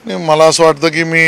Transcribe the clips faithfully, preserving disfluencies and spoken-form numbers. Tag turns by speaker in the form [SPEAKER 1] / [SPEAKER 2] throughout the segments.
[SPEAKER 1] नाही, मला असं वाटतं की मी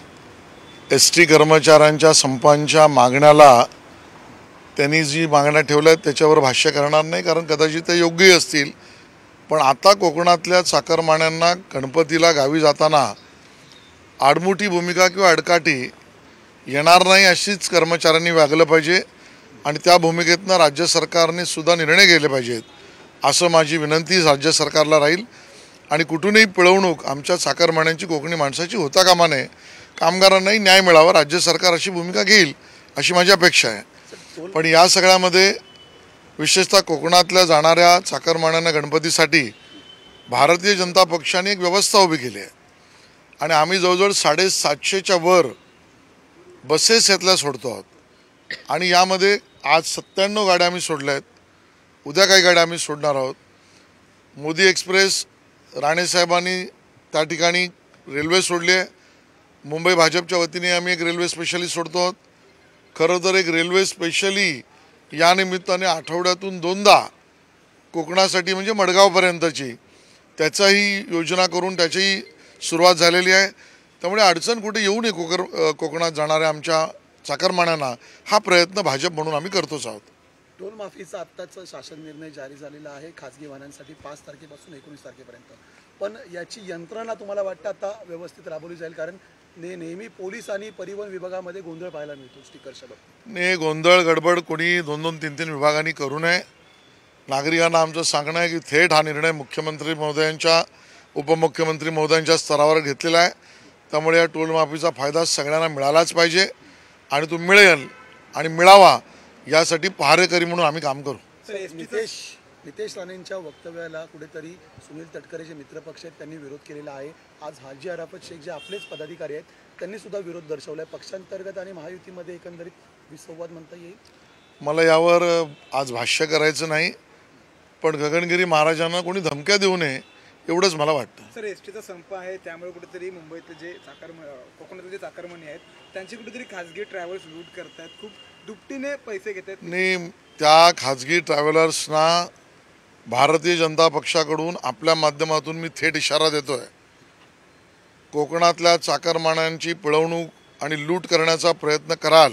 [SPEAKER 1] एस टी कर्मचाऱ्यांच्या संपांच्या मागण्याला त्यांनी जी मागण्या ठेवल्या त्याच्यावर भाष्य करणार नाही, कारण कदाचित ते योग्यही असतील. पण आता कोकणातल्या चाकरमान्यांना गणपतीला गावी जाताना आडमुठी भूमिका किंवा अडकाठी येणार नाही अशीच कर्मचाऱ्यांनी वागलं पाहिजे आणि त्या भूमिकेतनं राज्य सरकारने सुद्धा निर्णय घेतले पाहिजेत असं माझी विनंती राज्य सरकारला राहील. आणि कुठूनही पिळवणूक आमच्या चाकरमान्यांची कोकणी माणसाची होता कामा नये. कामगारांनाही न्याय मिळावा, राज्य सरकार अशी भूमिका घेईल अशी माझी अपेक्षा आहे. पण या सगळ्यामध्ये विशेषतः कोकणातल्या जाणाऱ्या चाकरमान्यांना गणपतीसाठी भारतीय जनता पक्षाने एक व्यवस्था उभी केली आहे आणि आम्ही जवळजवळ साडेसातशेच्या वर बसेस यातल्या सोडतो आहोत आणि यामध्ये आज सत्त्याण्णव गाड्या आम्ही सोडल्या आहेत. उद्या काही गाड्या आम्ही सोडणार आहोत. मोदी एक्सप्रेस राणेसाहेबांनी त्या ठिकाणी रेल्वे सोडली आहे. मुंबई भाजपच्या वतीने आम्ही एक रेल्वे स्पेशली सोडतो आहोत. खरं तर एक रेल्वे स्पेशली या निमित्ताने आठवड्यातून दोनदा कोकणासाठी म्हणजे मडगावपर्यंतची त्याचाही योजना करून त्याची सुरुवात झालेली आहे. त्यामुळे अडचण कुठे येऊ नये कोकर कोकणात जाणाऱ्या आमच्या चाकरमान्यांना हा प्रयत्न भाजप म्हणून आम्ही करतोच आहोत.
[SPEAKER 2] टोल माफीचा आत्ताचा शासन निर्णय जारी झालेला आहे खासगी वाहनांसाठी पाच तारखेपासून एकोणीस तारखेपर्यंत. पण याची यंत्रणा तुम्हाला वाटतं आता व्यवस्थित राबवली जाईल, कारण ने नेहमी पोलीस आणि परिवहन विभागामध्ये गोंधळ पाहायला मिळतो स्टिकरच्या बाबतीत.
[SPEAKER 1] ने गोंधळ गडबड कोणी दोन दोन तीन तीन विभागांनी करू नये. नागरिकांना आमचं सांगणं आहे की थेट हा निर्णय मुख्यमंत्री महोदयांच्या उपमुख्यमंत्री महोदयांच्या स्तरावर घेतलेला आहे. त्यामुळे या टोल माफीचा फायदा सगळ्यांना मिळालाच पाहिजे आणि तो मिळेल आणि मिळावा यासाठी पहारेकरी म्हणून आम्ही काम करू.
[SPEAKER 2] नितेश नितेश राणेंच्या वक्तव्याला कुठेतरी सुनील तटकरेचे मित्रपक्ष आहेत त्यांनी विरोध केलेला आहे. आज हाजी अराफत शेख जे आपलेच पदाधिकारी आहेत त्यांनी सुद्धा विरोध दर्शवला आहे. पक्षांतर्गत आणि महायुतीमध्ये एकंदरीत विसंवाद म्हणता येईल.
[SPEAKER 1] मला यावर आज भाष्य करायचं नाही, पण गगनगिरी महाराजांना कोणी धमक्या देऊ नये एवढंच मला वाटतं.
[SPEAKER 3] सर, एस टीचा संप आहे त्यामुळे कुठेतरी मुंबईतले जे चाकर कोकणातले जे चाकरमानी आहेत त्यांची कुठेतरी खाजगी ट्रॅव्हल्स लूट करतात, खूप दुपटीने पैसे घेतात.
[SPEAKER 1] आणि त्या खाजगी ट्रॅव्हलर्सना भारतीय जनता पक्षाकडून आपल्या माध्यमातून मी थेट इशारा देतो आहे. कोकणातल्या चाकरमान्यांची पिळवणूक आणि लूट करण्याचा प्रयत्न कराल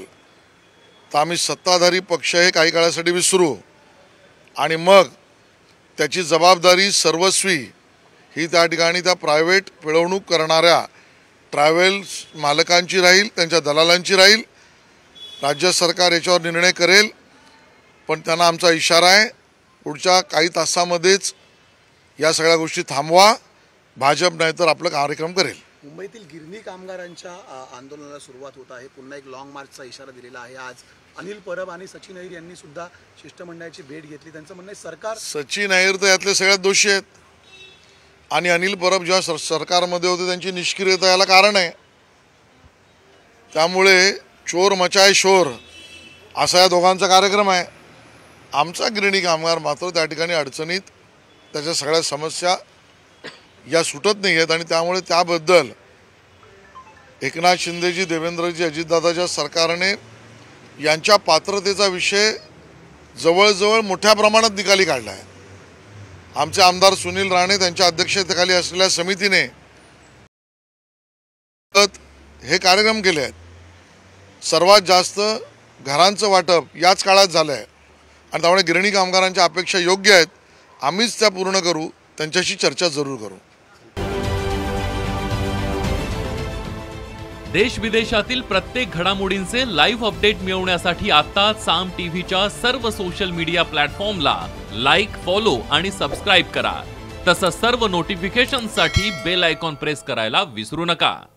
[SPEAKER 1] तर आम्ही सत्ताधारी पक्ष हे काही काळासाठी विसरू आणि मग त्याची जबाबदारी सर्वस्वी ही त्या ठिकाणी त्या प्रायव्हेट पिळवणूक करणाऱ्या ट्रॅव्हल्स मालकांची राहील, त्यांच्या दलालांची राहील. राज्य सरकार याच्यावर निर्णय करेल, पण त्यांना आमचा इशारा आहे पुढच्या काही तासामध्येच या सगळ्या गोष्टी थांबवा. भाजप नाही तर आपला कार्यक्रम करेल.
[SPEAKER 2] मुंबईतील गिरणी कामगारांच्या आंदोलनाला सुरुवात होत आहे. पुन्हा एक लॉंग मार्चचा इशारा दिलेला आहे. आज अनिल परब आणि सचिन अहिर यांनी सुद्धा शिष्टमंडळाची भेट घेतली. त्यांचं म्हणणं आहे सरकार
[SPEAKER 1] सचिन अहिर तर यातले सगळ्यात दोषी आहेत आणि अनिल परब जेव्हा सर सरकारमध्ये होते त्यांची निष्क्रियता याला कारण आहे. त्यामुळे चोर मचाय शोर असा या दोघांचा कार्यक्रम आहे. आमचा गिरणी कामगार मात्र त्या ठिकाणी अडचणीत, त्याच्या सगळ्या समस्या या सुटत नाही आहेत आणि त्यामुळे त्याबद्दल एकनाथ शिंदेजी, देवेंद्रजी, अजितदादाच्या सरकारने यांच्या पात्रतेचा विषय जवळजवळ मोठ्या प्रमाणात निकाली काढला आहे. आमचे आमदार सुनील राणे त्यांच्या अध्यक्षतेखाली असलेल्या समितीने हे कार्यक्रम केले आहेत. सर्वात जास्त घरांचं वाटप याच काळात झालं आहे आणि त्यामुळे गिरणी कामगारांच्या अपेक्षा योग्य आहेत. आम्हीच त्या पूर्ण करू, त्यांच्याशी चर्चा जरूर करू.
[SPEAKER 4] देश विदेशातील प्रत्येक घडामोडींचे लाईव्ह अपडेट मिळवण्यासाठी आता साम टीव्हीच्या सर्व सोशल मीडिया प्लॅटफॉर्मला लाईक, फॉलो आणि सबस्क्राईब करा. तसंच सर्व नोटिफिकेशनसाठी बेल आयकॉन प्रेस करायला विसरू नका.